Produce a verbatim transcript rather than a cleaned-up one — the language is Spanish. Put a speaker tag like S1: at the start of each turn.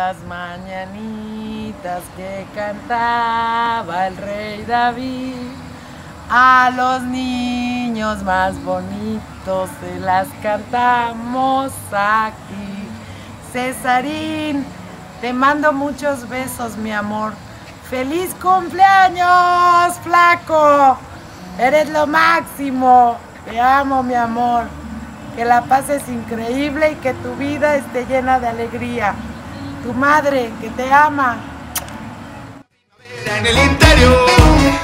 S1: las mañanitas que cantaba el rey David. A los niños más bonitos se las cantamos aquí. Cesarín, te mando muchos besos, mi amor. ¡Feliz cumpleaños, flaco! Eres lo máximo. Te amo, mi amor. Que la pases increíble y que tu vida esté llena de alegría. Tu madre, que te ama.
S2: En el interior.